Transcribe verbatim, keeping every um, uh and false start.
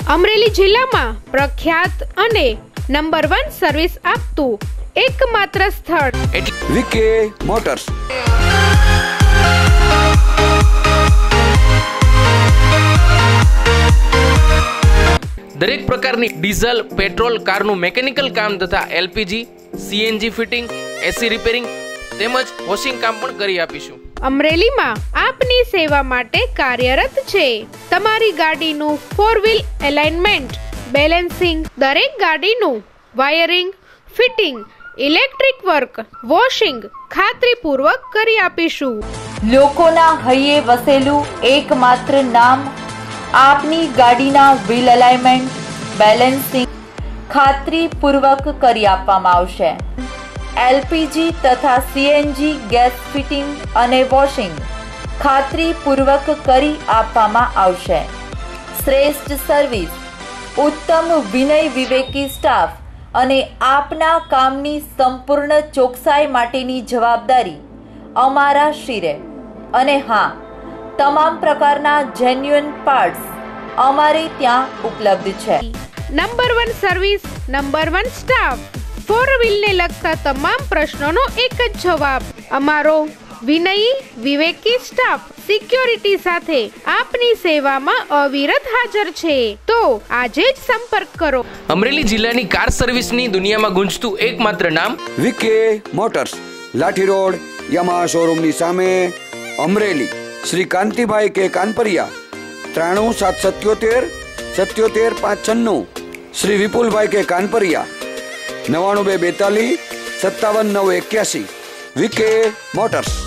અમરેલી જિલ્લામાં પ્રખ્યાત અને નંબર વન સર્વિસ આપતું એકમાત્ર સ્થળ વીકે મોટર્સ। દરેક પ્રકારની ડીઝલ પેટ્રોલ કારનું મેકેનિકલ કામ તથા LPG CNG fitting AC repairing તેમજ વોશિંગ કામ પણ કરી આપીશું। અમરેલીમાં આપની સેવા માટે કાર્યરત છે। તમારી ગાડીનું ફોર વ્હીલ એલાઇનમેન્ટ બેલેન્સિંગ, દરેક ગાડીનું wiring fitting, electric work, washing ખાતરીપૂર્વક કરી આપીશું। લોકોના હૈયે વસેલું એકમાત્ર નામ આપની ગાડીના વ્હીલ અલાઇનમેન્ટ બેલેન્સિંગ ખાતરીપૂર્વક કરી આપવામાં આવશે। એલપીજી તથા સીએનજી ગેસ ફિટિંગ અને વોશિંગ ખાતરીપૂર્વક કરી આપવામાં આવશે। શ્રેષ્ઠ સર્વિસ, ઉત્તમ વિનય વિવેકી સ્ટાફ અને આપના કામની સંપૂર્ણ ચોકસાઈ માટેની જવાબદારી અમારા શિરે। અને હા, તમામ પ્રકારના જેન્યુઅન પાર્ટ્સ અમારે ત્યાં ઉપલબ્ધ છે। Number one service, number one staff, four wheel ને લગતા તમામ પ્રશ્નોનો એક જ જવાબ। અમારો વિનયી વિવેકી સ્ટાફ સિક્યોરિટી સાથે આપની સેવામાં અવિરત હાજર છે। તો આજે જ સંપર્ક કરો। અમરેલી જિલ્લાની કાર સર્વિસની દુનિયામાં ગુંજતું એકમાત્ર નામ વીકે મોટર્સ, લાઠી રોડ, યમા શોરૂમની સામે, અમરેલી। શ્રી કાંતિભાઈ કે કાનપરિયા, ત્રાણું સાત સત્યોતેર સત્યોતેર પાંચ છન્નું। શ્રી વિપુલભાઈ કે કાનપરિયા, નવાણું બે બેતાલીસ સત્તાવન નવ એક્યાસી। VK motors.